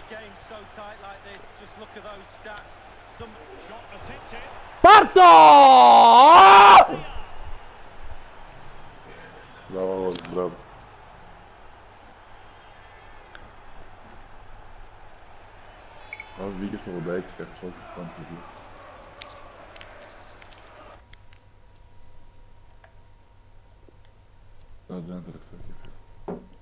Parto! Bravo, bravo. Abi Vigis nog bij te zo gespannen. Dat is interessant.